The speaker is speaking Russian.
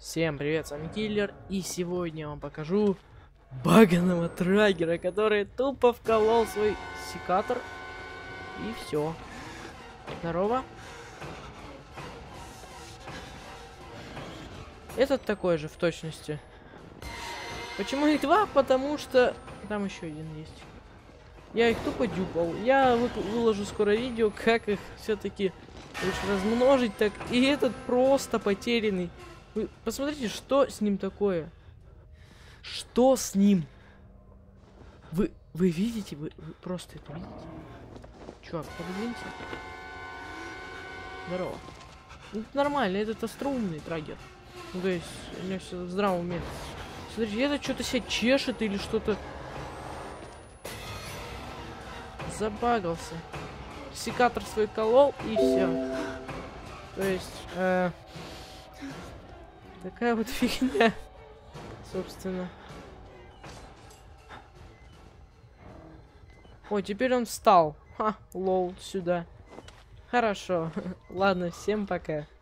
Всем привет, с вами Киллер, и сегодня я вам покажу баганого траггера, который тупо вколол свой секатор, и все. Здорово. Этот такой же в точности. Почему их два? Потому что там еще один есть. Я их тупо дюпал. Я выложу скоро видео, как их все-таки лучше размножить, так и этот просто потерянный. Вы посмотрите, что с ним такое. Что с ним? Вы видите? Вы просто это видите? Чувак, подвиньте. Здорово. Это нормально, это остроумный траггер. Ну, то есть, у меня все в здравом уме. Смотрите, это что-то себя чешет или что-то... Забагался. Секатор свой колол, и все. То есть, такая вот фигня, собственно. О, теперь он встал. Ха, лол, сюда. Хорошо. Ладно, всем пока.